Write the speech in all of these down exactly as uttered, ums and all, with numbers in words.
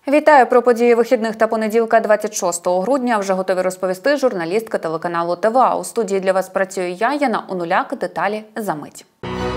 Вітаю про події вихідних та понеділка двадцять шостого грудня. Вже готові розповісти журналістка телеканалу ТВА. У студії для вас працюю я, Яна Онуляк. Деталі за мить.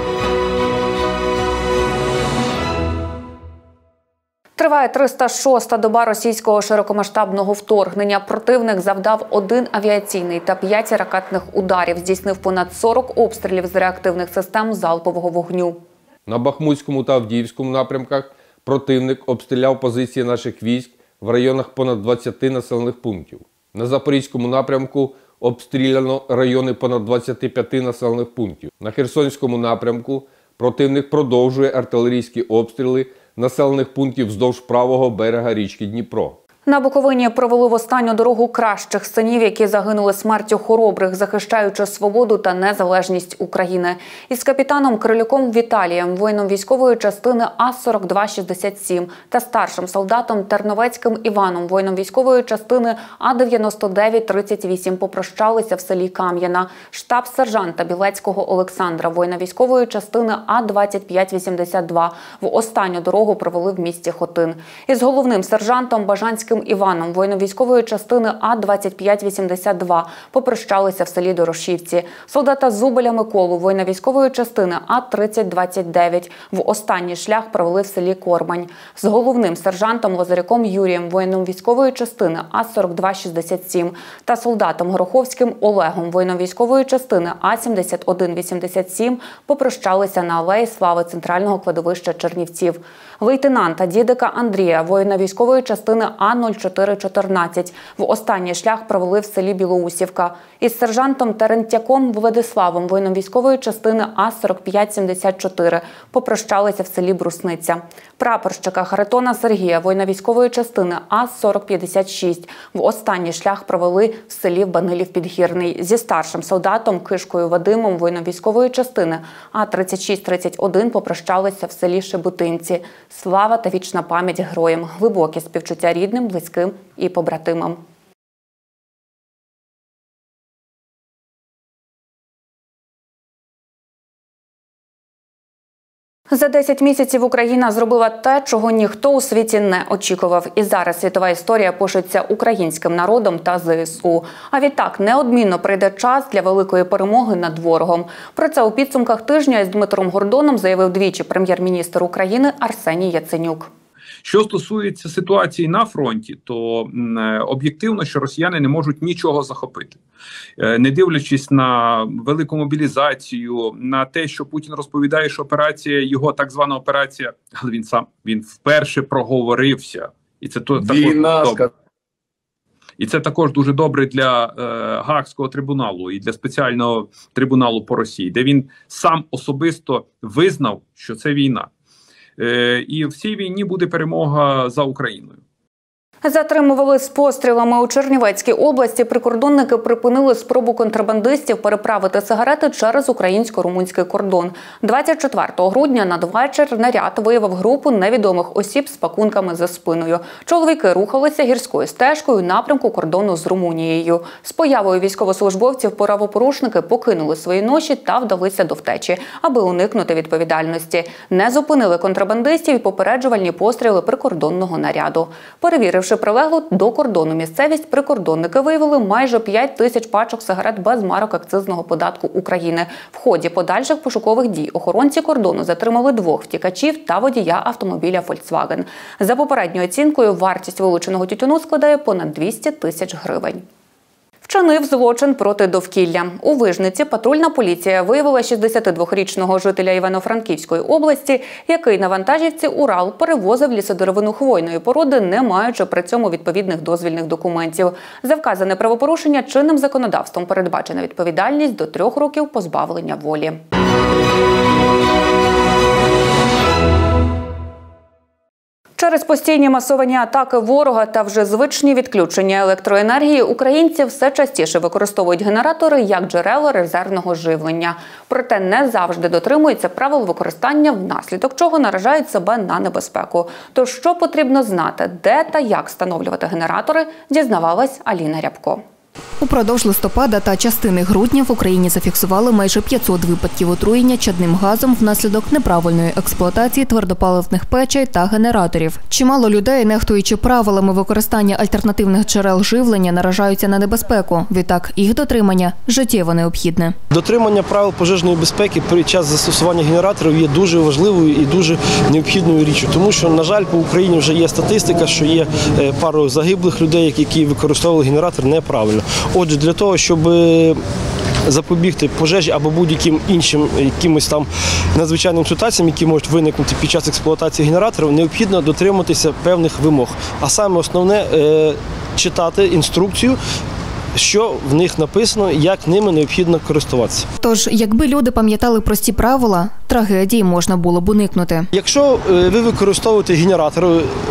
Триває триста шоста доба російського широкомасштабного вторгнення. Противник завдав один авіаційний та п'ять ракетних ударів. Здійснив понад сорок обстрілів з реактивних систем залпового вогню. На Бахмутському та Авдіївському напрямках противник обстріляв позиції наших військ в районах понад двадцяти населених пунктів. На Запорізькому напрямку обстріляно райони понад двадцяти п'яти населених пунктів. На Херсонському напрямку противник продовжує артилерійські обстріли населених пунктів вздовж правого берега річки Дніпро. На Буковині провели в останню дорогу кращих синів, які загинули смертю хоробрих, захищаючи свободу та незалежність України. Із капітаном Крилюком Віталієм, воїном військової частини А сорок два шістдесят сім, та старшим солдатом Терновецьким Іваном, воїном військової частини А дев'яносто дев'ять тридцять вісім, попрощалися в селі Кам'яна. Штаб-сержанта Білецького Олександра, воїна військової частини А двадцять п'ять вісімдесят два, в останню дорогу провели в місті Хотин. Із головним сержантом Бажанським Іваном, воїном військової частини А двадцять п'ять вісімдесят два, попрощалися в селі Дорошівці. Солдата Зубеля Миколу, воїна військової частини А тридцять двадцять дев'ять, в останній шлях провели в селі Кормань. З головним сержантом Лазаряком Юрієм, воїном військової частини А сорок два шістдесят сім, та солдатом Гороховським Олегом, воїном військової частини А сімдесят один вісімдесят сім, попрощалися на алеї Слави центрального кладовища Чернівців. Лейтенанта Дідика Андрія, воїна військової частини А нуль чотири чотирнадцять, в останній шлях провели в селі Білоусівка. Із сержантом Терентяком Владиславом, воїном військової частини А сорок п'ять сімдесят чотири, попрощалися в селі Брусниця. Прапорщика Харитона Сергія, воїна військової частини А сорок п'ятдесят шість, в останній шлях провели в селі Банилів-Підгірний. Зі старшим солдатом Кишкою Вадимом, воїном військової частини А тридцять шість тридцять один, попрощалися в селі Шебутинці. Слава та вічна пам'ять героям, глибокі співчуття рідним, близьким і побратимам. За десять місяців Україна зробила те, чого ніхто у світі не очікував. І зараз світова історія пишеться українським народом та Зе Ес У. А відтак, неодмінно прийде час для великої перемоги над ворогом. Про це у підсумках тижня із Дмитром Гордоном заявив двічі прем'єр-міністр України Арсеній Яценюк. Що стосується ситуації на фронті, то об'єктивно, що росіяни не можуть нічого захопити. Не дивлячись на велику мобілізацію, на те, що Путін розповідає, що операція, його так звана операція, але він сам, він вперше проговорився. І це то, Війна, також добре. І це також дуже добре для е, Гаазького трибуналу і для спеціального трибуналу по Росії, де він сам особисто визнав, що це війна. І в цій війні буде перемога за Україною. Затримували з пострілами у Чернівецькій області. Прикордонники припинили спробу контрабандистів переправити сигарети через українсько-румунський кордон. двадцять четвертого грудня надвечір наряд виявив групу невідомих осіб з пакунками за спиною. Чоловіки рухалися гірською стежкою у напрямку кордону з Румунією. З появою військовослужбовців правопорушники покинули свої ноші та вдалися до втечі, аби уникнути відповідальності. Не зупинили контрабандистів і попереджувальні постріли прикордонного наряду. Перевіривши прилеглу до кордону місцевість, прикордонники виявили майже п'ять тисяч пачок сигарет без марок акцизного податку України. В ході подальших пошукових дій охоронці кордону затримали двох втікачів та водія автомобіля Volkswagen. За попередньою оцінкою, вартість вилученого тютюну складає понад двісті тисяч гривень. Вчинив злочин проти довкілля. У Вижниці патрульна поліція виявила шістдесятидвохрічного жителя Івано-Франківської області, який на вантажівці «Урал» перевозив лісодеревину хвойної породи, не маючи при цьому відповідних дозвільних документів. За вказане правопорушення чинним законодавством передбачена відповідальність до трьох років позбавлення волі. Через постійні масовані атаки ворога та вже звичні відключення електроенергії українці все частіше використовують генератори як джерело резервного живлення. Проте не завжди дотримуються правил використання, внаслідок чого наражають себе на небезпеку. Тож що потрібно знати, де та як встановлювати генератори, дізнавалась Аліна Рябко. Упродовж листопада та частини грудня в Україні зафіксували майже п'ятсот випадків отруєння чадним газом внаслідок неправильної експлуатації твердопаливних печей та генераторів. Чимало людей, нехтуючи правилами використання альтернативних джерел живлення, наражаються на небезпеку. Відтак, їх дотримання життєво необхідне. Дотримання правил пожежної безпеки під час застосування генераторів є дуже важливою і дуже необхідною річчю. Тому що, на жаль, по Україні вже є статистика, що є пару загиблих людей, які використовували генератор неправильно. Отже, для того, щоб запобігти пожежі або будь-яким іншим якимось там надзвичайним ситуаціям, які можуть виникнути під час експлуатації генераторів, необхідно дотримуватися певних вимог. А саме основне – читати інструкцію, що в них написано, як ними необхідно користуватися. Тож, якби люди пам'ятали прості правила, трагедії можна було б уникнути. Якщо ви використовуєте генератор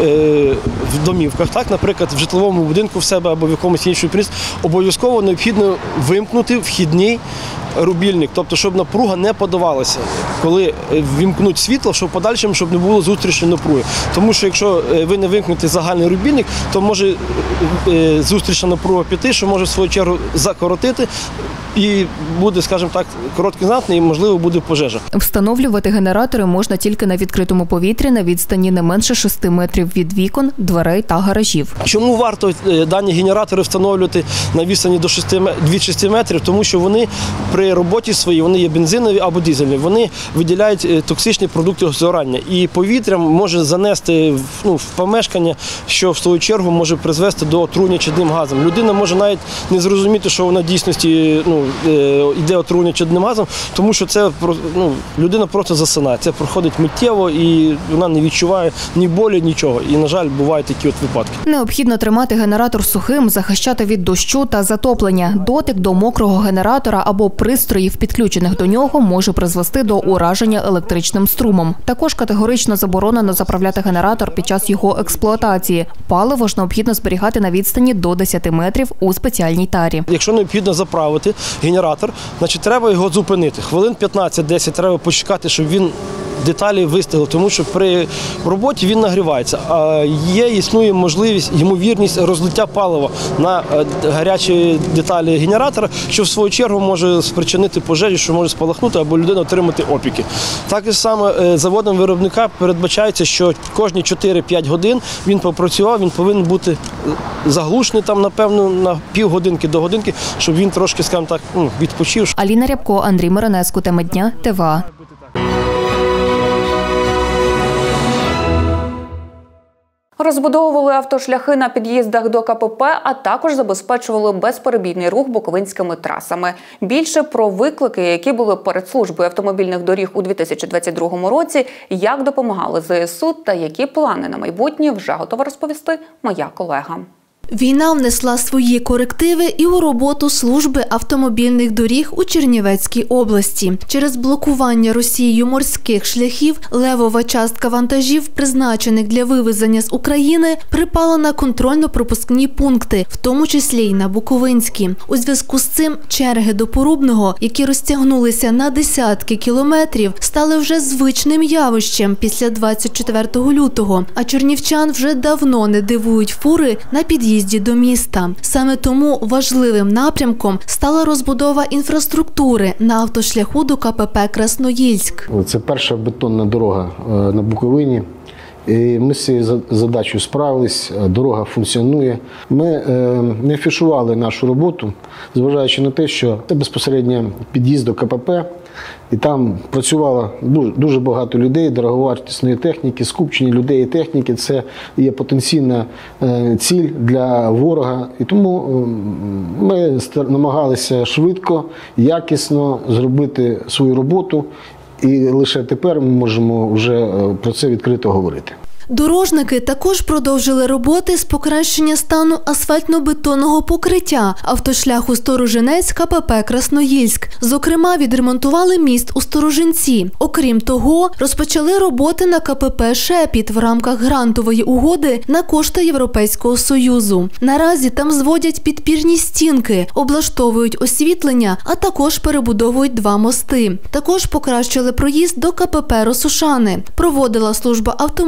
в домівках, так, наприклад, в житловому будинку в себе або в якомусь іншому місці, обов'язково необхідно вимкнути вхідний рубільник, тобто, щоб напруга не подавалася, коли вімкнуть світло, щоб подальшим, щоб не було зустрічної напруги. Тому що якщо ви не вимкнете загальний рубільник, то може зустрічна напруга піти, що може в свою чергу закоротити, і буде, скажімо так, короткий знатний, і, можливо, буде пожежа. Встановлювати генератори можна тільки на відкритому повітрі на відстані не менше шести метрів від вікон, дверей та гаражів. Чому варто дані генератори встановлювати на відстані до від шести метрів? Тому що вони при роботі своїй, вони є бензинові або дизельні, вони виділяють токсичні продукти згорання. І повітря може занести ну, в помешкання, що в свою чергу може призвести до отруєння чадним газом. Людина може навіть не зрозуміти, що вона в дійсності ну, йде отруєння чадним газом, тому що це ну, людина просто засинає. Це проходить миттєво і вона не відчуває ні болі, нічого. І, на жаль, бувають такі от випадки. Необхідно тримати генератор сухим, захищати від дощу та затоплення. Дотик до мокрого генератора або пристроїв, підключених до нього, може призвести до ураження електричним струмом. Також категорично заборонено заправляти генератор під час його експлуатації. Паливо ж необхідно зберігати на відстані до десяти метрів у спеціальній тарі. Якщо необхідно заправити генератор, значить треба його зупинити. Хвилин п'ятнадцять-десять треба почекати, щоб він деталі вистигли, тому що при роботі він нагрівається. А є, існує можливість, ймовірність розлиття палива на гарячі деталі генератора, що в свою чергу може спричинити пожежі, що може спалахнути або людина отримати опіки. Так само заводом виробника передбачається, що кожні чотири-п'ять годин він попрацював, він повинен бути заглушений там, напевно, на півгодинки до годинки, щоб він трошки, скажімо так, відпочив. Аліна Рябко, Андрій Миронеску, тема дня, ТВА. Розбудовували автошляхи на під'їздах до КПП, а також забезпечували безперебійний рух буковинськими трасами. Більше про виклики, які були перед службою автомобільних доріг у дві тисячі двадцять другому році, як допомагали ЗСУ та які плани на майбутнє, вже готова розповісти моя колега. Війна внесла свої корективи і у роботу служби автомобільних доріг у Чернівецькій області. Через блокування Росією морських шляхів левова частка вантажів, призначених для вивезення з України, припала на контрольно-пропускні пункти, в тому числі й на Буковинські. У зв'язку з цим черги до Порубного, які розтягнулися на десятки кілометрів, стали вже звичним явищем після двадцять четвертого лютого, а чернівчан вже давно не дивують фури на під'їзді до міста. Саме тому важливим напрямком стала розбудова інфраструктури на автошляху до КПП Красноїльськ. Це перша бетонна дорога на Буковині. І ми з цією задачею справились, дорога функціонує. Ми не афішували нашу роботу, зважаючи на те, що це безпосередньо під'їзд до КПП, і там працювало дуже багато людей, дороговартісної техніки, скупчення людей і техніки. Це є потенційна ціль для ворога. І тому ми намагалися швидко, якісно зробити свою роботу. І лише тепер ми можемо вже про це відкрито говорити. Дорожники також продовжили роботи з покращення стану асфальтно-бетонного покриття автошляху Сторожинець КПП Красноїльськ. Зокрема, відремонтували міст у Сторожинці. Окрім того, розпочали роботи на КПП Шепіт в рамках грантової угоди на кошти Європейського Союзу. Наразі там зводять підпірні стінки, облаштовують освітлення, а також перебудовують два мости. Також покращили проїзд до КПП Росошани. Проводила служба автомобільних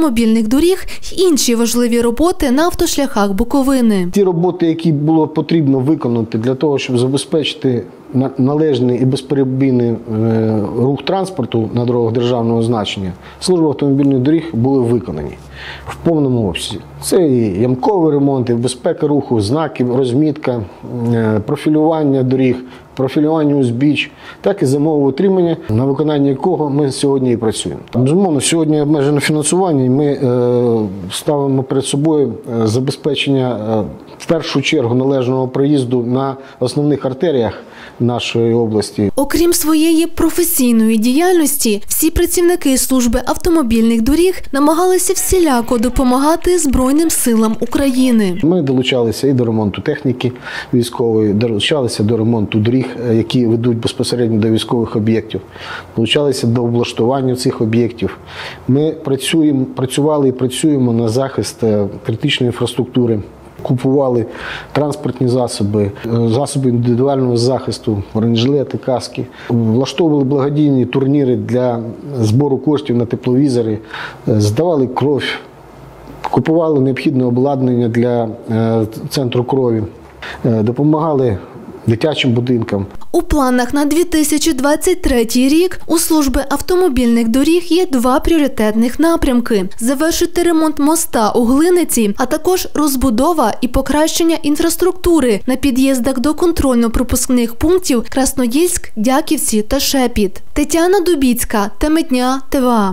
доріг й інші важливі роботи на автошляхах Буковини. Ті роботи, які було потрібно виконати для того, щоб забезпечити належний і безперебійний рух транспорту на дорогах державного значення, служба автомобільних доріг були виконані в повному обсязі. Це і ямковий ремонт, і безпека руху, знаки, розмітка, профілювання доріг, профілювання узбіч, так і зимове утримання, на виконання якого ми сьогодні і працюємо. Безумовно, сьогодні обмежено фінансування, і ми ставимо перед собою забезпечення в першу чергу належного проїзду на основних артеріях нашої області. Окрім своєї професійної діяльності, всі працівники служби автомобільних доріг намагалися всіляко допомагати Збройним силам України. Ми долучалися і до ремонту техніки військової, долучалися до ремонту доріг, які ведуть безпосередньо до військових об'єктів, долучалися до облаштування цих об'єктів. Ми працюємо, працювали і працюємо на захист критичної інфраструктури. Купували транспортні засоби, засоби індивідуального захисту, бронежилети, каски. Влаштовували благодійні турніри для збору коштів на тепловізори, здавали кров, купували необхідне обладнання для центру крові, допомагали дитячим будинкам. У планах на дві тисячі двадцять третій рік у служби автомобільних доріг є два пріоритетних напрямки – завершити ремонт моста у Глиниці, а також розбудова і покращення інфраструктури на під'їздах до контрольно-пропускних пунктів Красноїльськ, Дяківці та Шепіт. Тетяна Дубіцька, Теми дня, Т В А.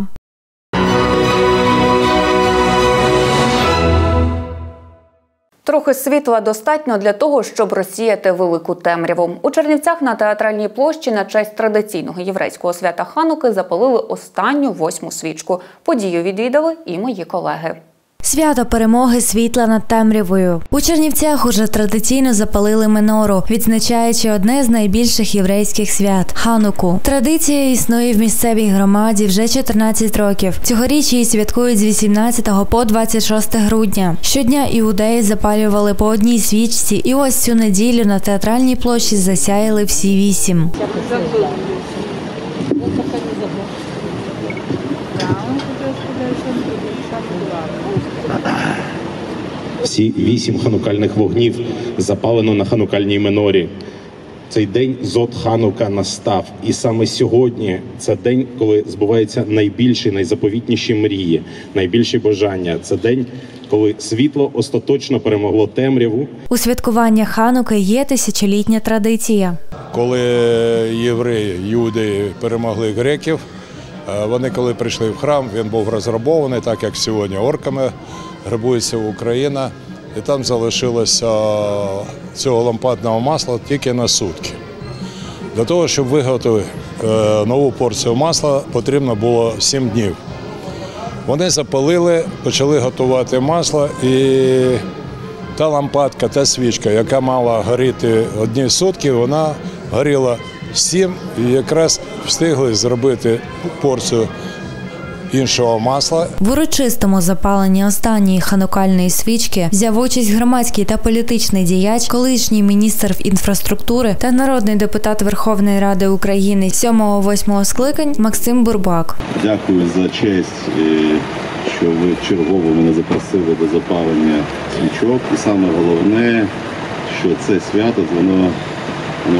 Трохи світла достатньо для того, щоб розсіяти велику темряву. У Чернівцях на Театральній площі на честь традиційного єврейського свята Хануки запалили останню восьму свічку. Подію відвідали і мої колеги. Свято перемоги світла над темрявою. У Чернівцях уже традиційно запалили менору, відзначаючи одне з найбільших єврейських свят – Хануку. Традиція існує в місцевій громаді вже чотирнадцять років. Цьогоріч її святкують з вісімнадцятого по двадцять шосте грудня. Щодня іудеї запалювали по одній свічці, і ось цю неділю на Театральній площі засяяли всі вісім. Всі вісім ханукальних вогнів запалено на ханукальній менорі. Цей день Зод Ханука настав. І саме сьогодні це день, коли збуваються найбільші, найзаповітніші мрії, найбільші бажання. Це день, коли світло остаточно перемогло темряву. У святкування Хануки є тисячолітня традиція. Коли євреї, юди перемогли греків, вони коли прийшли в храм, він був розграбований, так як сьогодні орками грабується Україна. І там залишилося цього лампадного масла тільки на сутки. Для того, щоб виготовити нову порцію масла, потрібно було сім днів. Вони запалили, почали готувати масло, і та лампадка, та свічка, яка мала горіти одні сутки, вона горіла сім, і якраз встигли зробити порцію іншого масла. В урочистому запаленні останньої ханукальної свічки взяв участь громадський та політичний діяч, колишній міністр інфраструктури та народний депутат Верховної Ради України сьомого-восьмого скликань Максим Бурбак. Дякую за честь, що ви чергово мене запросили до запалення свічок. І саме головне, що це свято, воно ну,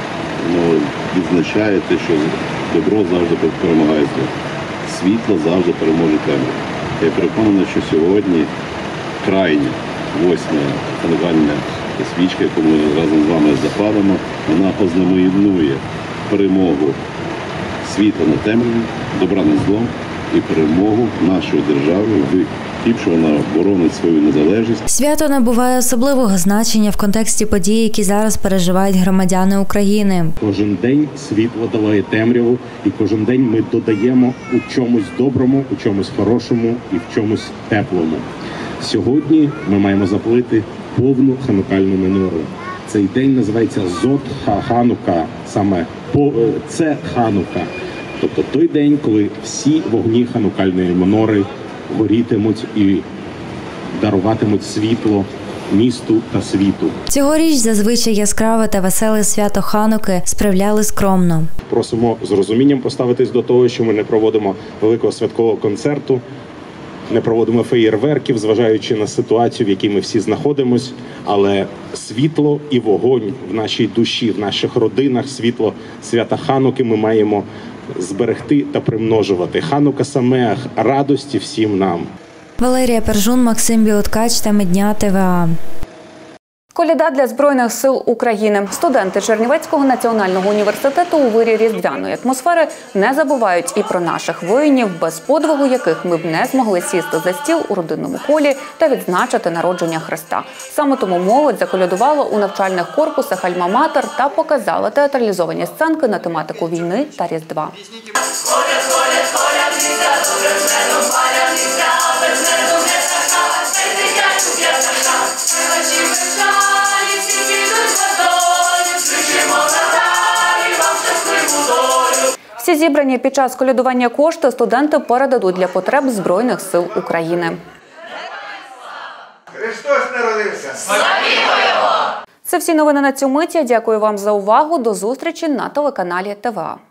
ну, відзначає те, що добро завжди перемагає зло. Світло завжди переможе темряву. Я переконаний, що сьогодні крайня, восьма ханукальна свічка, яку ми разом з вами запалимо, вона ознаменує перемогу світла над темрявою, добра над злом і перемогу нашої держави в тим, що вона боронить свою незалежність. Свято набуває особливого значення в контексті подій, які зараз переживають громадяни України. Кожен день світло долає темряву, і кожен день ми додаємо у чомусь доброму, у чомусь хорошому і в чомусь теплому. Сьогодні ми маємо запалити повну ханукальну менору. Цей день називається Зод Ханука, саме це Ханука. Тобто той день, коли всі вогні ханукальної менори горітимуть і даруватимуть світло місту та світу. Цьогоріч зазвичай яскраве та веселе свято Хануки справляли скромно. Просимо з розумінням поставитись до того, що ми не проводимо великого святкового концерту. не проводимо феєрверків, зважаючи на ситуацію, в якій ми всі знаходимося, але світло і вогонь в нашій душі, в наших родинах, світло свята Хануки ми маємо зберегти та примножувати. Ханука Самеах, радості всім нам. Валерія Пержун, Максим Білоткач та Медня ТВА. Коляда для Збройних сил України. Студенти Чернівецького національного університету у вирі різдвяної атмосфери не забувають і про наших воїнів, без подвигу яких ми б не змогли сісти за стіл у родинному колі та відзначити народження Христа. Саме тому молодь заколядувала у навчальних корпусах Альма-Матер та показала театралізовані сценки на тематику війни та Різдва. Всі зібрані під час колядування кошти студенти передадуть для потреб Збройних сил України. Христос народився! Славімо Його! Це всі новини на цю мить. Я дякую вам за увагу. До зустрічі на телеканалі ТВА.